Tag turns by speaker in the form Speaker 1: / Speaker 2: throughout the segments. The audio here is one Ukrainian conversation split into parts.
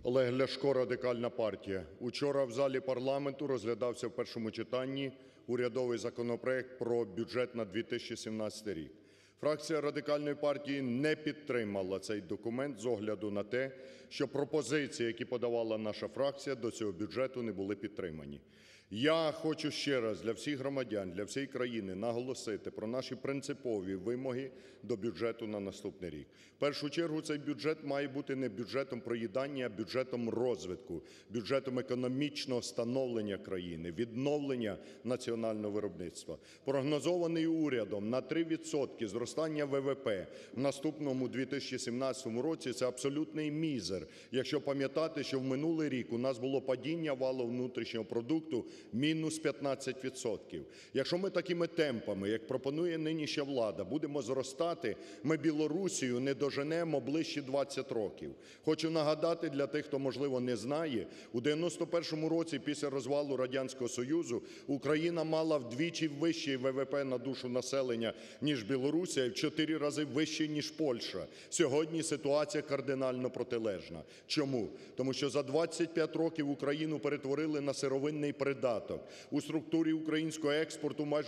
Speaker 1: Олег Ляшко, Радикальна партія. Учора в залі парламенту розглядався в першому читанні урядовий законопроект про бюджет на 2017 рік. Фракція Радикальної партії не підтримала цей документ з огляду на те, що пропозиції, які подавала наша фракція до цього бюджету, не були підтримані. Я хочу ще раз для всіх громадян, для всієї країни наголосити про наші принципові вимоги до бюджету на наступний рік. В першу чергу цей бюджет має бути не бюджетом проїдання, а бюджетом розвитку, бюджетом економічного становлення країни, відновлення національного виробництва. Прогнозований урядом на 3% зростання ВВП в наступному 2017 році – це абсолютний мізер. Якщо пам'ятати, що в минулий рік у нас було падіння валового внутрішнього продукту мінус 15%. Якщо ми такими темпами, як пропонує нинішня влада, будемо зростати, ми Білорусію не доженемо ближче 20 років. Хочу нагадати для тих, хто, можливо, не знає, у 91-му році після розвалу Радянського Союзу Україна мала вдвічі вищий ВВП на душу населення, ніж Білорусія, і в 4 рази вищий, ніж Польща. Сьогодні ситуація кардинально протилежна. Чому? Тому що за 25 років Україну перетворили на сировинний придаток. У структурі українського експорту майже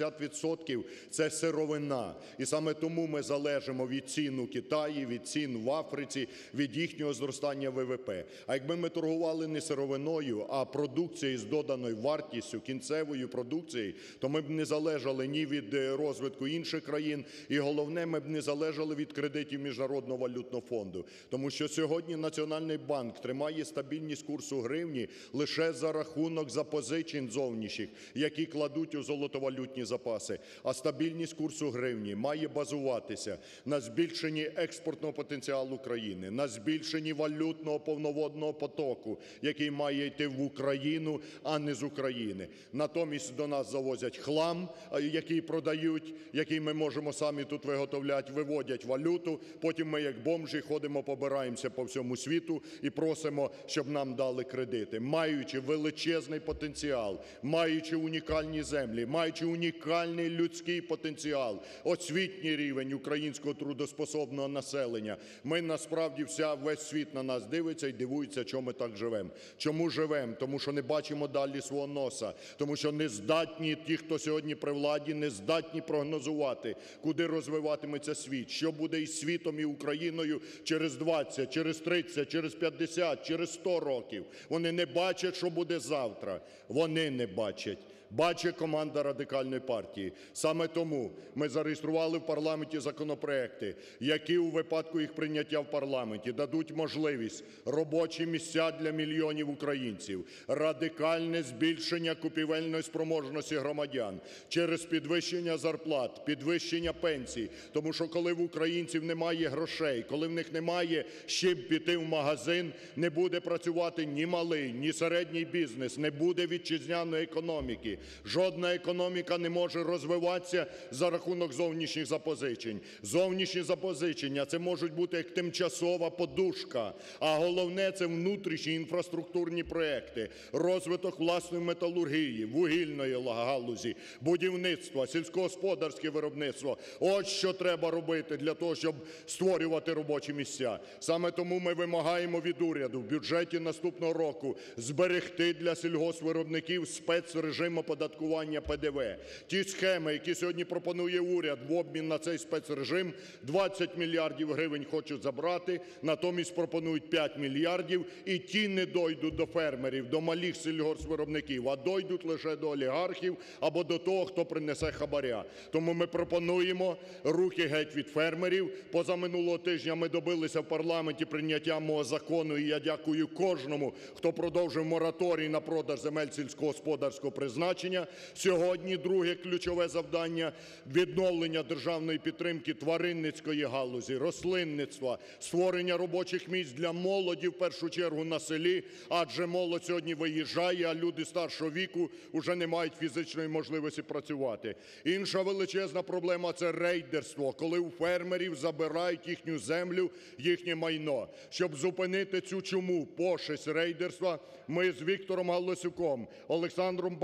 Speaker 1: 70% – це сировина. І саме тому ми залежимо від цін у Китаї, від цін в Африці, від їхнього зростання ВВП. А якби ми торгували не сировиною, а продукцією з доданою вартістю, кінцевою продукцією, то ми б не залежали ні від розвитку інших країн, і головне, ми б не залежали від кредитів Міжнародного валютного фонду. Тому що сьогодні Національний банк тримає стабільність курсу гривні лише за рахунок запозичень зовнішніх, які кладуть у золотовалютні запаси. А стабільність курсу гривні має базуватися на збільшенні експортного потенціалу країни, на збільшенні валютного повноводного потоку, який має йти в Україну, а не з України. Натомість до нас завозять хлам, який продають, який ми можемо самі тут виготовляти, виводять валюту, потім ми як бомжі ходимо, побираємося по всьому світу і просимо, щоб нам дали кредити. Маючи величезний потенціал, маючи унікальні землі, маючи унікальний людський потенціал, освітній рівень українського трудоспособного населення, ми насправді весь світ на нас дивиться і дивується, чому ми так живемо. Чому живемо? Тому що не бачимо далі свого носа, тому що не здатні ті, хто сьогодні при владі, не здатні прогнозувати, куди розвиватиметься світ, що буде із світом і Україною через 20, через 30, через 50, через 100 років. Вони не бачать, що буде завтра. Вони не бачать. Бачить команда Радикальної партії. Саме тому ми зареєстрували в парламенті законопроекти, які у випадку їх прийняття в парламенті дадуть можливість робочі місця для мільйонів українців, радикальне збільшення купівельної спроможності громадян через підвищення зарплат, підвищення пенсій. Тому що коли в українців немає грошей, коли в них немає з чим піти в магазин, не буде працювати ні малий, ні середній бізнес, не буде вітчизняної економіки. Жодна економіка не може розвиватися за рахунок зовнішніх запозичень. Зовнішні запозичення – це можуть бути як тимчасова подушка, а головне – це внутрішні інфраструктурні проекти, розвиток власної металургії, вугільної галузі, будівництва, сільськогосподарське виробництво. Ось що треба робити для того, щоб створювати робочі місця. Саме тому ми вимагаємо від уряду в бюджеті наступного року зберегти для сільгоспвиробників спецрежим оподаткування ПДВ. Ті схеми, які сьогодні пропонує уряд в обмін на цей спецрежим, 20 мільярдів гривень хочуть забрати, натомість пропонують 5 мільярдів, і ті не дойдуть до фермерів, до малих сільгоспвиробників, а дойдуть лише до олігархів або до того, хто принесе хабаря. Тому ми пропонуємо руки геть від фермерів. Позаминулого тижня ми добилися в парламенті прийняття мого закону, і я дякую кожному, хто продовжив мораторій на продаж земель сільськогосподарського призначення. Сьогодні друге ключове завдання – відновлення державної підтримки тваринницької галузі, рослинництва, створення робочих місць для молоді, в першу чергу на селі, адже молодь сьогодні виїжджає, а люди старшого віку вже не мають фізичної можливості працювати. Інша величезна проблема – це рейдерство, коли у фермерів забирають їхню землю, їхнє майно. Щоб зупинити цю чуму, пошесть рейдерства, ми з Віктором Галасюком, Олександром Бакуменком,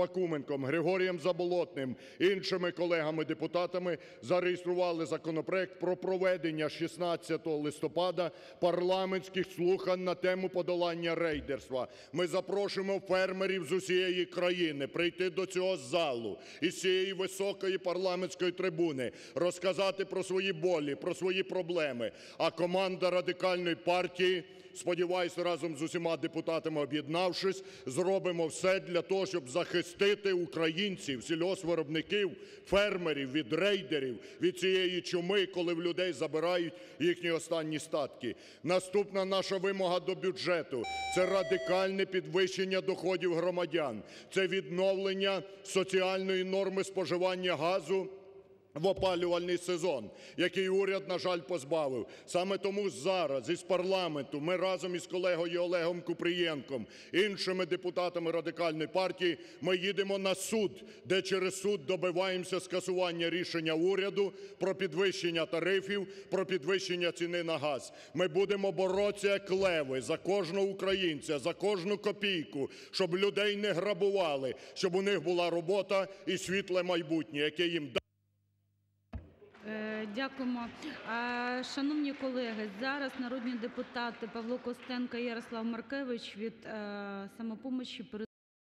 Speaker 1: Сидоренком, Григорієм Заболотним, іншими колегами-депутатами зареєстрували законопроект про проведення 16 листопада парламентських слухань на тему подолання рейдерства. Ми запрошуємо фермерів з усієї країни прийти до цього залу і з цієї високої парламентської трибуни розказати про свої болі, про свої проблеми. А команда Радикальної партії, сподіваюсь, разом з усіма депутатами об'єднавшись, зробимо все для того, щоб захистити українців, сільгоспвиробників, фермерів від рейдерів, від цієї чуми, коли в людей забирають їхні останні статки. Наступна наша вимога до бюджету – це радикальне підвищення доходів громадян, це відновлення соціальної норми споживання газу в опалювальний сезон, який уряд, на жаль, позбавив. Саме тому зараз із парламенту ми разом із колегою Олегом Купрієнком, іншими депутатами Радикальної партії, ми їдемо на суд, де через суд добиваємося скасування рішення уряду про підвищення тарифів, про підвищення ціни на газ. Ми будемо боротися як леви за кожного українця, за кожну копійку, щоб людей не грабували, щоб у них була робота і світле майбутнє, яке їм
Speaker 2: Дякуємо. Шановні колеги, зараз народні депутати Павло Костенко і Ярослав Маркевич від "Самопомочі" передають